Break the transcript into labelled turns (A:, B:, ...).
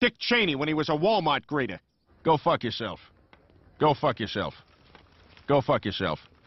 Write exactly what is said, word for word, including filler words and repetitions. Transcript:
A: Dick Cheney when he was a Walmart greeter. Go fuck yourself. Go fuck yourself. Go fuck yourself.